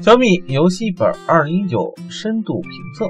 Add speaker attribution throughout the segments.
Speaker 1: 小米游戏本2019深度评测。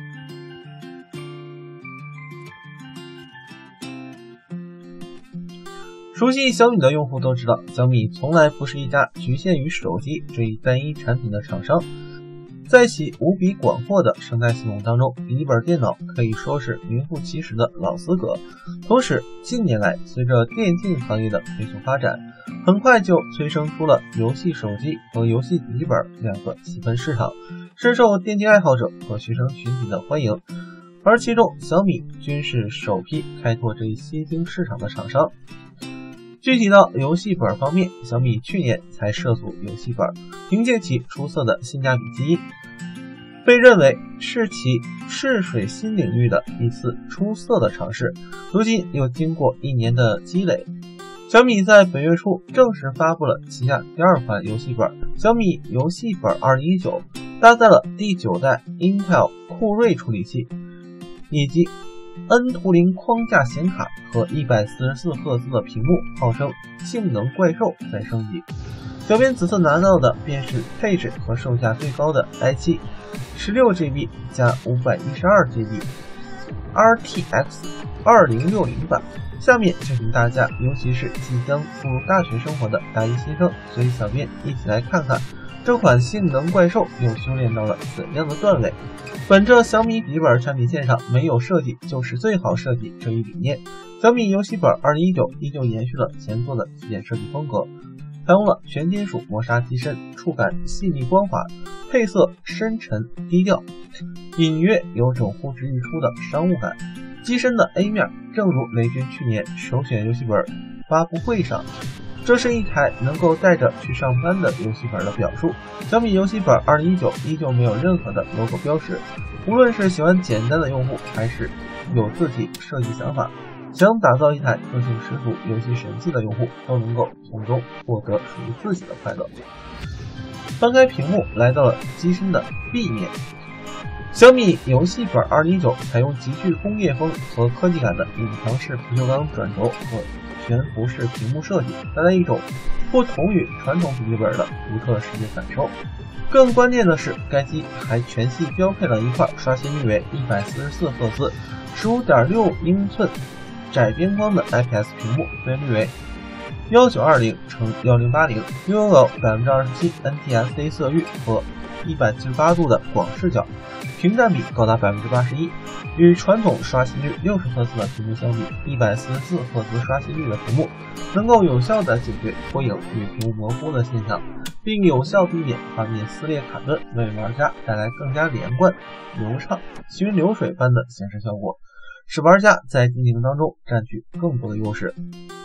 Speaker 1: 熟悉小米的用户都知道，小米从来不是一家局限于手机这一单一产品的厂商。在其无比广阔的生态系统当中，笔记本电脑可以说是名副其实的老资格。同时，近年来随着电竞行业的飞速发展，很快就催生出了游戏手机和游戏笔记本两个细分市场，深受电竞爱好者和学生群体的欢迎。而其中，小米均是首批开拓这一新兴市场的厂商。具体到游戏本方面，小米去年才涉足游戏本，凭借其出色的性价比基因，被认为是其试水新领域的一次出色的尝试。如今又经过1年的积累，小米在本月初正式发布了旗下第2款游戏本小米游戏本2019，搭载了第9代 Intel 酷睿处理器以及N 图灵框架显卡和144赫兹的屏幕，号称性能怪兽再升级。小编此次拿到的便是配置和售价最高的 i7 16GB 加 512GB RTX 2060版。下面就请大家，尤其是即将步入大学生活的大一新生，随小编一起来看看这款性能怪兽又修炼到了怎样的段位。本着小米笔记本产品线上没有设计就是最好设计这一理念，小米游戏本2019依旧延续了前作的基点设计风格，采用了全金属磨砂机身，触感细腻光滑，配色深沉低调，隐约有种呼之欲出的商务感。机身的 A 面正如雷军去年首选游戏本发布会上，这是一台能够带着去上班的游戏本的表述。小米游戏本2019依旧没有任何的 logo 标识，无论是喜欢简单的用户，还是有自己设计想法，想打造一台个性十足游戏神器的用户，都能够从中获得属于自己的快乐。翻开屏幕，来到了机身的 B 面。小米游戏本2019采用极具工业风和科技感的隐藏式不锈钢转轴和悬浮式屏幕设计，带来一种不同于传统笔记本的独特视觉感受。更关键的是，该机还全系标配了一块刷新率为144赫兹、15.6英寸窄边框的 IPS 屏幕，分辨率为1920×1080，拥有27% NTSC 色域和178度的广视角，屏占比高达81%。与传统刷新率60赫兹的屏幕相比，144赫兹刷新率的屏幕能够有效地解决拖影与屏幕模糊的现象，并有效避免画面撕裂卡顿，为玩家带来更加连贯、流畅、行云流水般的显示效果，使玩家在电竞当中占据更多的优势。